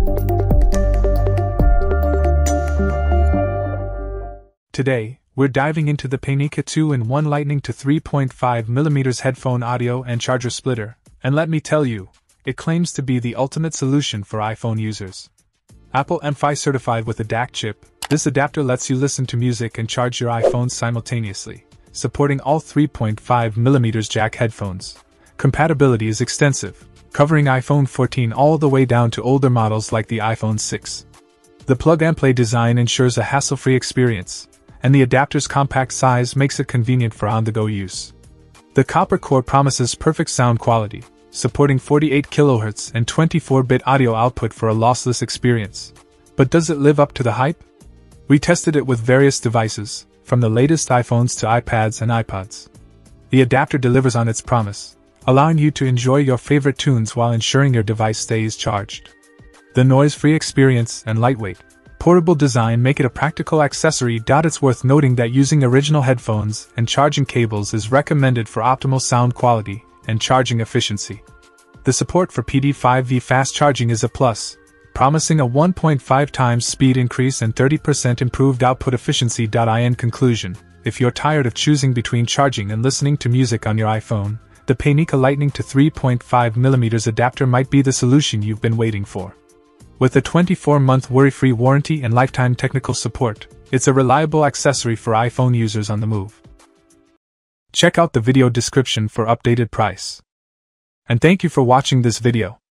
Today, we're diving into the Painica 2-in-1 Lightning to 3.5mm headphone audio and charger splitter, and let me tell you, it claims to be the ultimate solution for iPhone users. Apple M5 certified with a DAC chip, this adapter lets you listen to music and charge your iPhone simultaneously, supporting all 3.5mm jack headphones. Compatibility is extensive, covering iPhone 14 all the way down to older models like the iPhone 6. The plug-and-play design ensures a hassle-free experience, and the adapter's compact size makes it convenient for on-the-go use. The copper core promises perfect sound quality, supporting 48 kHz and 24-bit audio output for a lossless experience. But does it live up to the hype? We tested it with various devices, from the latest iPhones to iPads and iPods. The adapter delivers on its promise, allowing you to enjoy your favorite tunes while ensuring your device stays charged. The noise-free experience and lightweight, portable design make it a practical accessory. It's worth noting that using original headphones and charging cables is recommended for optimal sound quality and charging efficiency. The support for PD5V fast charging is a plus, promising a 1.5 times speed increase and 30% improved output efficiency. In conclusion, if you're tired of choosing between charging and listening to music on your iPhone, the Painica Lightning to 3.5mm adapter might be the solution you've been waiting for. With a 24-month worry-free warranty and lifetime technical support, it's a reliable accessory for iPhone users on the move. Check out the video description for updated price. And thank you for watching this video.